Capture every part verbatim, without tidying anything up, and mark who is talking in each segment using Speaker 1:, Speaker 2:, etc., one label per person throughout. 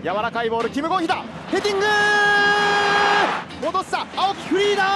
Speaker 1: 柔らかいボール、キム・ゴンヒだ、ヘディング戻した、青木フリーだ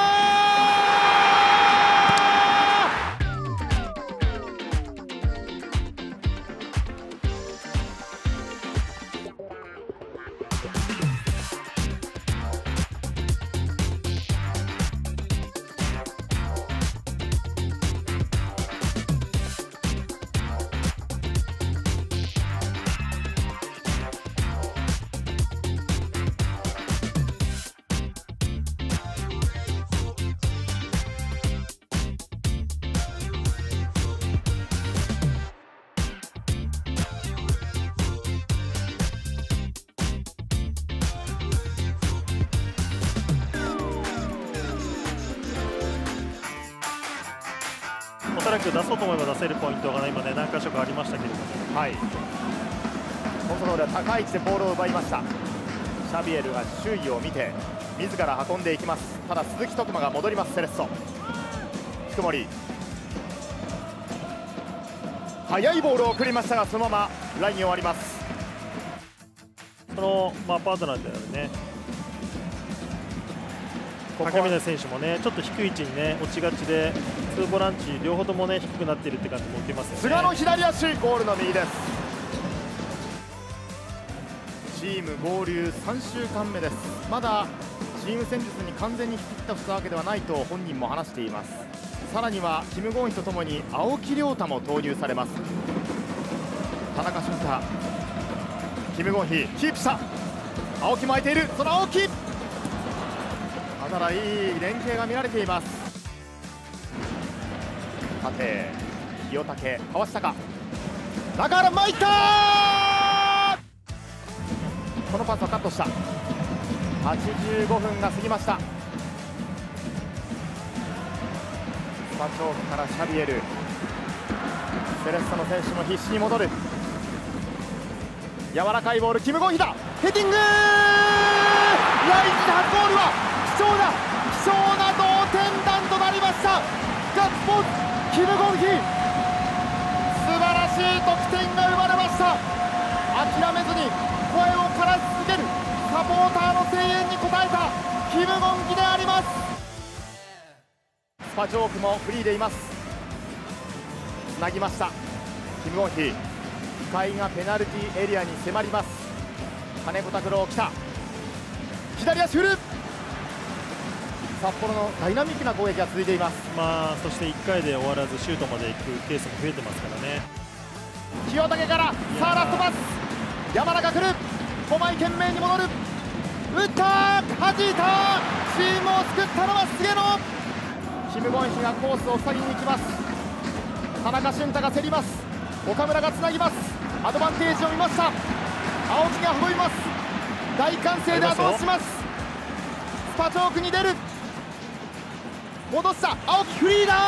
Speaker 2: おそらく出そうと思えば出せるポイントが、ね、今ね何箇所かありましたけれども、
Speaker 1: はい、コンソドーレは高い位置でボールを奪いました。シャビエルが周囲を見て自ら運んでいきます。ただ鈴木徳馬が戻ります。セレッソ福森、速いボールを送りましたがそのままラインを割ります。
Speaker 2: その、まあ、パートナーであるね高峰選手もねちょっと低い位置にね落ちがちで、ツーボランチ両方ともね低くなっているって感じも受けますよね。
Speaker 1: 菅の左足、ゴールの右です。チーム合流さんしゅうかんめです。まだチーム戦術に完全に引き切ったわけではないと本人も話しています。さらにはキム・ゴンヒとともに青木亮太も投入されます。田中俊太、キム・ゴンヒキープした、青木も空いている、その青木、ただいい連携が見られています。縦清武かわしたか、中原巻いたー、このパスはカットした。はちじゅうごふんが過ぎました。スパチョークからシャビエル、セレッソの選手も必死に戻る。柔らかいボール、キム・ゴンヒだ、ヘディングー、ラインで初ゴールは貴重な貴重な同点弾となりました。ガッツポーズ、キム・ゴンヒ、素晴らしい得点が生まれました。諦めずに声を枯らし続けるサポーターの声援に応えたキム・ゴンヒであります。スパチョークもフリーでいます。つなぎました、キム・ゴンヒ、深井がペナルティーエリアに迫ります。金子拓郎来た、左足振る、札幌のダイナミックな攻撃が続いています。
Speaker 2: まあそしていっかいで終わらずシュートまで行くケースも増えてますからね。
Speaker 1: 清武からさあラストパス、山中来る、ごまい懸命に戻る、打った、弾いた、チームを救ったのは菅野。キム・ゴンヒがコースを塞ぎに行きます。田中俊太が競ります。岡村がつなぎます。アドバンテージを見ました。青木が運びます。大歓声で後押しします。スパチョークに出る、戻した、青木フリーだー、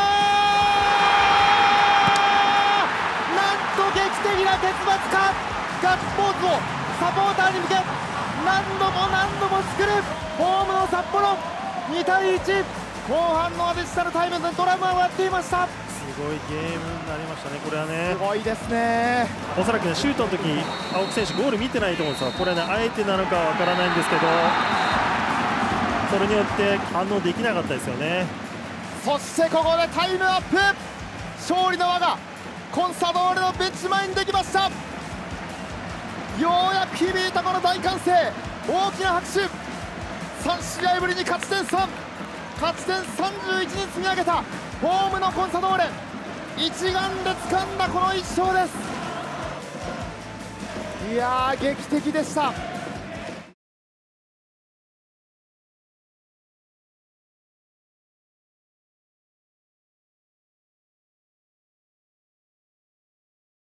Speaker 1: なんと劇的な結末か。ガッツポーズをサポーターに向け何度も何度も作るホームの札幌、にたいいち、後半のアディショナルタイムでドラマをやっていました。
Speaker 2: すごいゲームになりましたね、これはね。
Speaker 1: すごいですね。
Speaker 2: おそらくね、シュートの時青木選手、ゴール見てないと思うんですが、これね、あえてなのかわからないんですけど、それによって反応できなかったですよね。
Speaker 1: そしてここでタイムアップ、勝利の輪がコンサドーレのベンチ前にできました。ようやく響いたこの大歓声、大きな拍手、さん試合ぶりに勝ち点さん、勝ち点さんじゅういちに積み上げたホームのコンサドーレ、一丸で掴んだこのいっ勝です。いやー、劇的でした。